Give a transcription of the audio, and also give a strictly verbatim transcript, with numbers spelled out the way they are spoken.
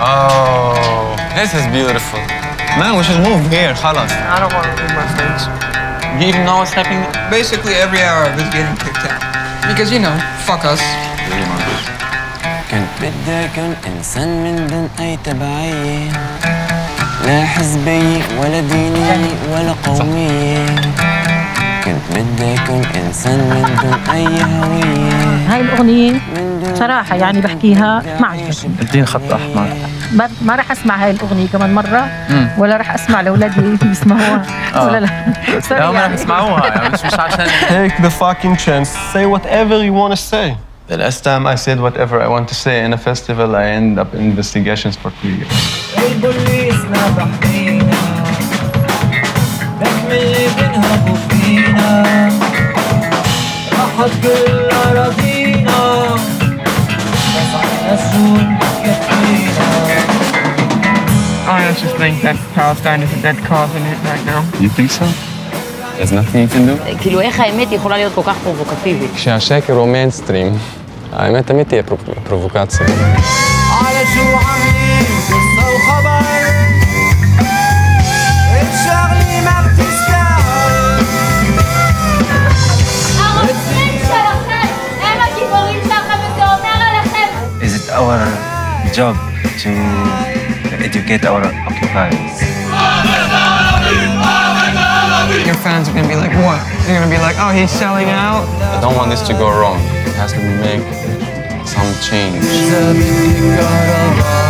Oh, this is beautiful. Man, we should move here, خلاص. I don't want to leave my friends. You even know what's happening? Basically, every Arab is getting kicked out. Because, you know, fuck us. كنت بدي أكون إنسان من دون أي تبعية، لا حزبية ولا دينية ولا قومية. كنت بدي أكون إنسان من دون أي هوية. هاي الأغنية صراحة يعني بحكيها ما عجبتني. الدين خط أحمر. ما راح أسمع هاي الأغنية كمان مرة ولا راح أسمع لأولادي يسمعوها ولا لا. لا ما راح يسمعوها يعني مش مش عشان. Take the fucking chance. Say whatever you want to say. The last time I said whatever I want to say in a festival, I end up in investigations for two years. I just think that Palestine is a dead cause in it right now. You think so? There's nothing you can do? כאילו איך האמת יכולה להיות כל כך פרובוקטיבית? כשהשקר הוא מיינסטרים, האמת תמיד תהיה פרובוקציה. Is it our job to educate our occupiers? Your fans are gonna be like, what? They're gonna be like, oh, he's selling out? I don't want this to go wrong. It has to make some change.